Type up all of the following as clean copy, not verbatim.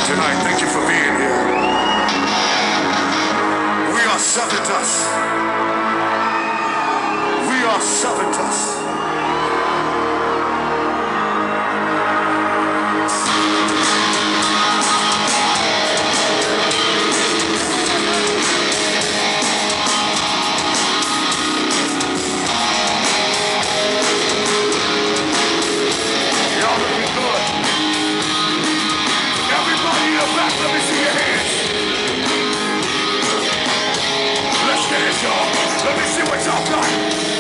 tonight. Thank you for being here. We are Sevendust. We are Sevendust. Let me see your hands. Let's dance, y'all. Let me see what y'all got.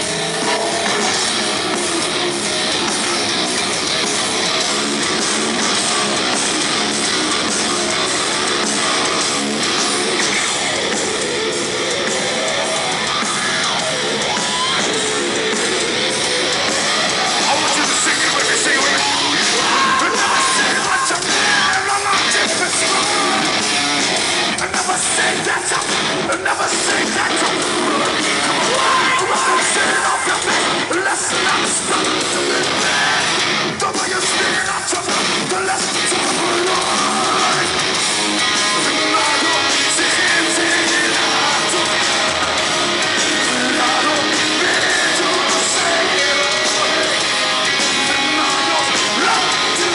I want you to sing it with me, sing it with me. Never say what you feel, I'm not different. Never say that up. Never say that up. Say it off your face. Let's not stop to be bad. The way you spin it out your mouth, the less to the light. I don't see it out to me. I don't need to say it away. And I don't like to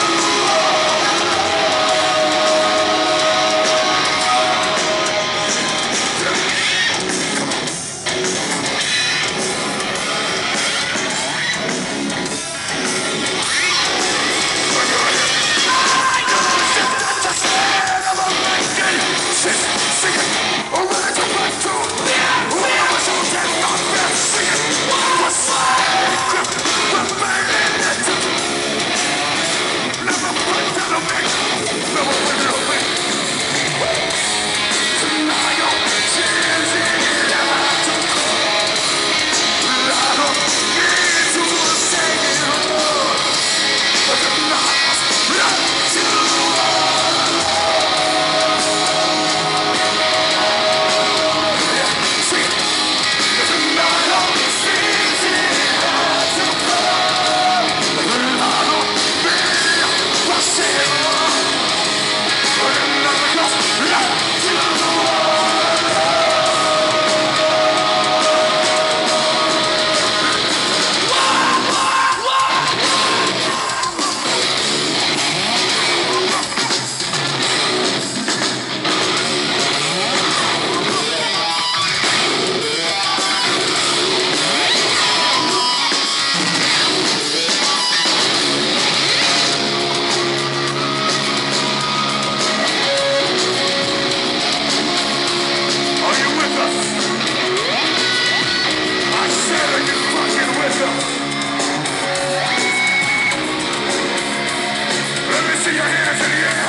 see your hands in the air.